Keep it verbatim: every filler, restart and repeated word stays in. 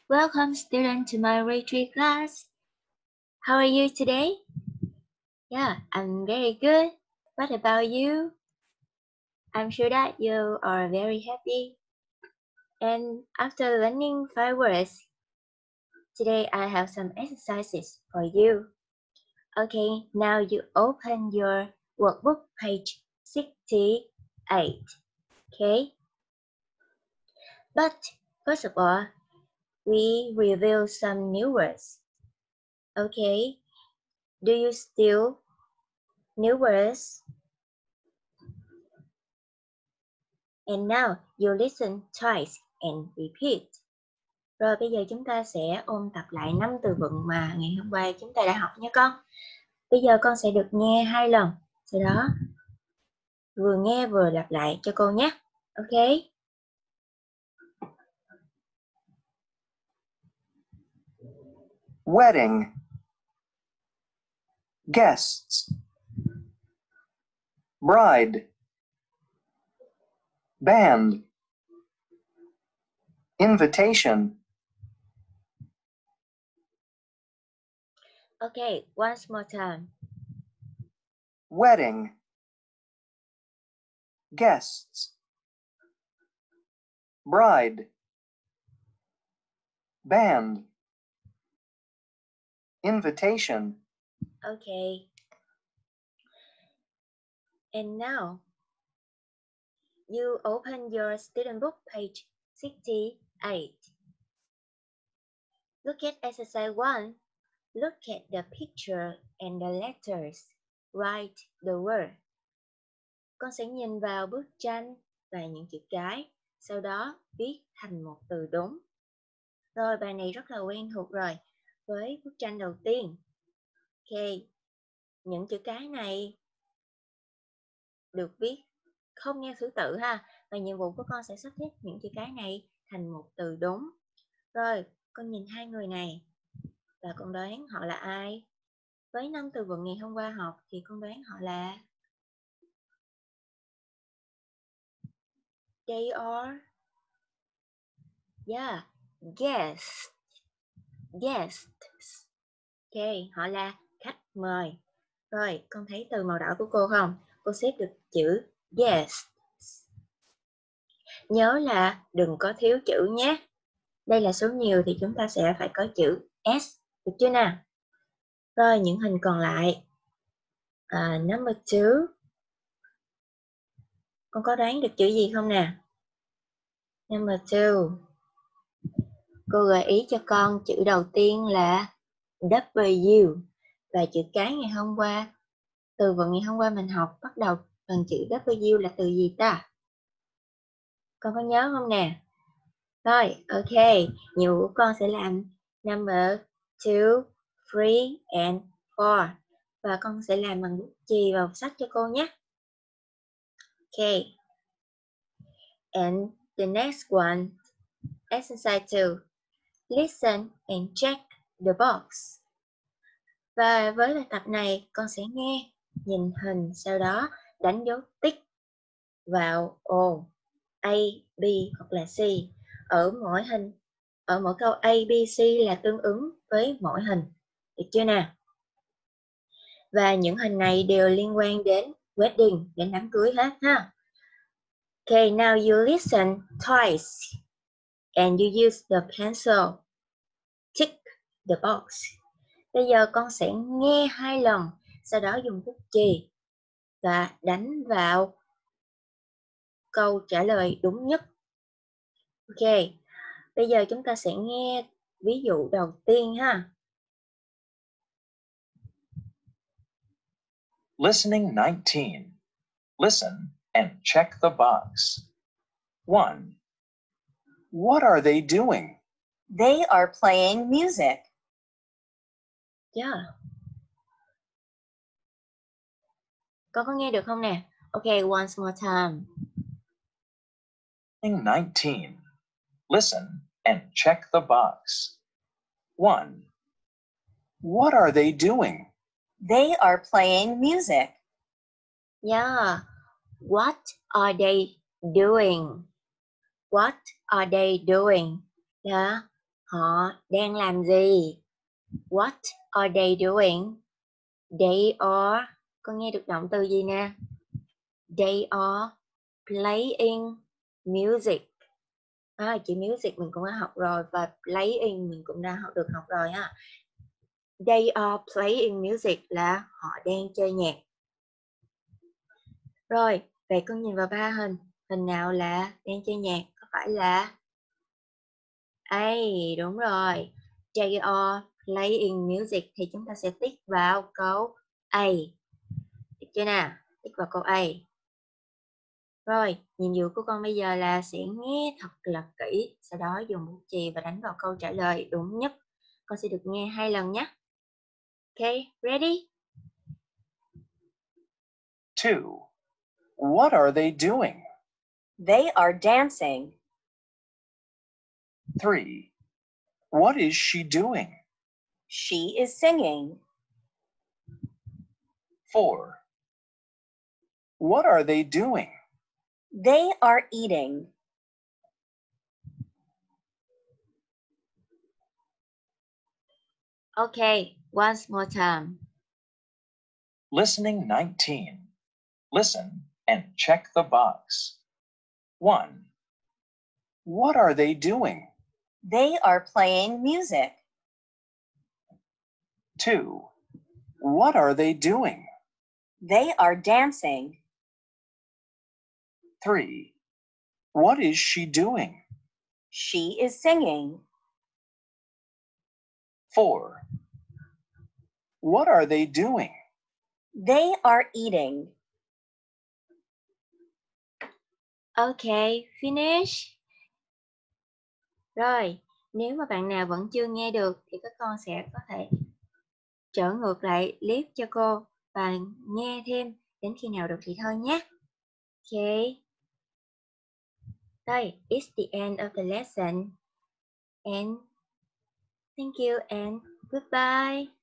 Welcome student to my retreat class. How are you today? Yeah, I'm very good. What about you? I'm sure that you are very happy. And after learning five words, today I have some exercises for you. Okay, now you open your workbook page sixty-eight. Okay? But first of all, we review some new words. Okay? Do you still new words? And now you listen twice and repeat. Rồi bây giờ chúng ta sẽ ôn tập lại năm từ vựng mà ngày hôm qua chúng ta đã học nha con. Bây giờ con sẽ được nghe hai lần. Sau đó vừa nghe vừa lặp lại cho cô nhé. Ok? Wedding. Guests. Bride. Band. Invitation. Okay, once more time. Wedding. Guests. Bride. Band. Invitation. Okay. And now you open your student book page sixty-eight. Look at exercise one. Look at the picture and the letters. Write the word. Con sẽ nhìn vào bức tranh và những chữ cái, sau đó viết thành một từ đúng. Rồi bài này rất là quen thuộc rồi. Với bức tranh đầu tiên. Ok. Những chữ cái này được viết không theo thứ tự ha. Và nhiệm vụ của con sẽ sắp xếp những chữ cái này thành một từ đúng. Rồi, con nhìn hai người này và con đoán họ là ai? Với năm từ vựng ngày hôm qua học thì con đoán họ là They are Yeah, guests. Guests. Ok, họ là khách mời. Rồi, con thấy từ màu đỏ của cô không? Cô xếp được chữ guests. Nhớ là đừng có thiếu chữ nhé. Đây là số nhiều thì chúng ta sẽ phải có chữ S, được chưa nào? Rồi, những hình còn lại. À, number two. Con có đoán được chữ gì không nè? Number two. Cô gợi ý cho con chữ đầu tiên là W. Và chữ cái ngày hôm qua, từ vựng ngày hôm qua mình học bắt đầu bằng chữ W là từ gì ta? Con có nhớ không nè? Rồi, ok. Nhiệm vụ của con sẽ làm number two, three and four. Và con sẽ làm bằng bút chì vào sách cho cô nhé. Ok. And the next one, exercise two. Listen and check the box. Và với bài tập này, con sẽ nghe, nhìn hình, sau đó đánh dấu tích vào ô A, B hoặc là C. Ở mỗi hình, ở mỗi câu A, B, C là tương ứng với mỗi hình. Được chưa nào? Và những hình này đều liên quan đến wedding, đến đám cưới hết ha. Okay, now you listen twice and you use the pencil. Tick the box. Bây giờ con sẽ nghe hai lần, sau đó dùng bút chì và đánh vào câu trả lời đúng nhất. Ok, bây giờ chúng ta sẽ nghe ví dụ đầu tiên ha. Listening nineteen. Listen and check the box. one. What are they doing? They are playing music. Yeah. Con có nghe được không nè? Ok, once more time. Listening nineteen. Listen and check the box. one. What are they doing? They are playing music. Yeah. What are they doing? What are they doing? Yeah. Họ đang làm gì? What are they doing? They are, con nghe được động từ gì nè? They are playing music. À, chữ music mình cũng đã học rồi và playing mình cũng đã học được học rồi ha. They are playing music là họ đang chơi nhạc. Rồi, vậy con nhìn vào ba hình. Hình nào là đang chơi nhạc? Có phải là A? Đúng rồi. They are playing music thì chúng ta sẽ tích vào câu A. Được chưa nào? Tích vào câu A. Rồi, nhiệm vụ của con bây giờ là sẽ nghe thật là kỹ, sau đó dùng bút chì và đánh vào câu trả lời đúng nhất. Con sẽ được nghe hai lần nhé. Ok, ready? Two. What are they doing? They are dancing. Three. What is she doing? She is singing. Four. What are they doing? They are eating. Okay, once more time. Listening nineteen. Listen and check the box. One. What are they doing? They are playing music. Two. What are they doing? They are dancing. Three. What is she doing? She is singing. Four. What are they doing? They are eating. Okay, finish. Rồi, nếu mà bạn nào vẫn chưa nghe được thì các con sẽ có thể trở ngược lại clip cho cô và nghe thêm đến khi nào được thì thôi nhé. Okay. Đây, it's the end of the lesson. And thank you and goodbye.